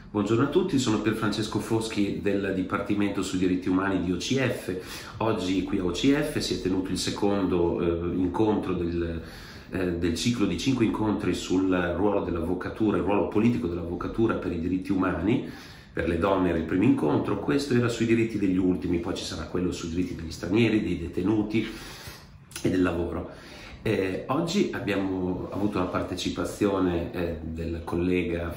Buongiorno a tutti, sono Pierfrancesco Foschi del Dipartimento sui diritti umani di OCF. Oggi qui a OCF si è tenuto il secondo incontro del ciclo di 5 incontri sul ruolo dell'avvocatura, il ruolo politico dell'avvocatura per i diritti umani. Per le donne era il primo incontro, questo era sui diritti degli ultimi, poi ci sarà quello sui diritti degli stranieri, dei detenuti e del lavoro. Oggi abbiamo avuto la partecipazione del collega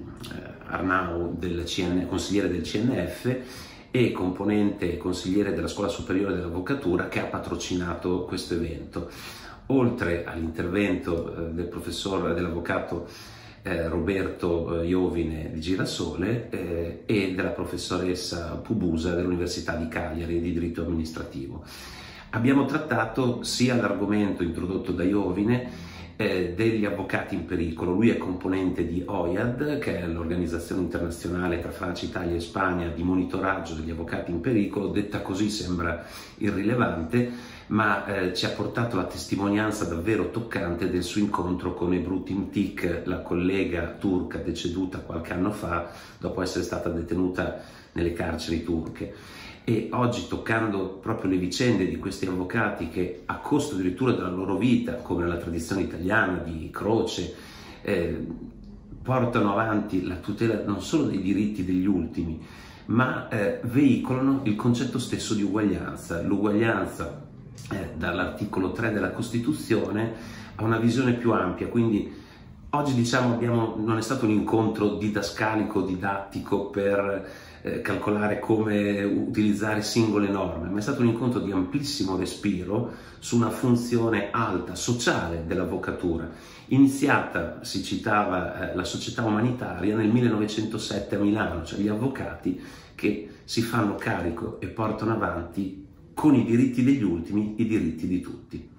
Arnau, consigliere del CNF e componente consigliere della Scuola Superiore dell'Avvocatura, che ha patrocinato questo evento. Oltre all'intervento dell'avvocato Roberto Iovine di Girasole e della professoressa Pubusa dell'Università di Cagliari di diritto amministrativo. Abbiamo trattato sia l'argomento introdotto da Iovine degli avvocati in pericolo. Lui è componente di OIAD, che è l'organizzazione internazionale tra Francia, Italia e Spagna di monitoraggio degli avvocati in pericolo. Detta così sembra irrilevante, ma ci ha portato la testimonianza davvero toccante del suo incontro con Ebru Timtik, la collega turca deceduta qualche anno fa dopo essere stata detenuta nelle carceri turche. E oggi, toccando proprio le vicende di questi avvocati che, a costo addirittura della loro vita, come nella tradizione italiana di Croce, portano avanti la tutela non solo dei diritti degli ultimi, ma veicolano il concetto stesso di uguaglianza. L'uguaglianza, dall'articolo 3 della Costituzione, ha una visione più ampia, quindi oggi non è stato un incontro didascalico, didattico per calcolare come utilizzare singole norme, ma è stato un incontro di amplissimo respiro su una funzione alta, sociale dell'avvocatura, iniziata, si citava, la società umanitaria nel 1907 a Milano, cioè gli avvocati che si fanno carico e portano avanti con i diritti degli ultimi i diritti di tutti.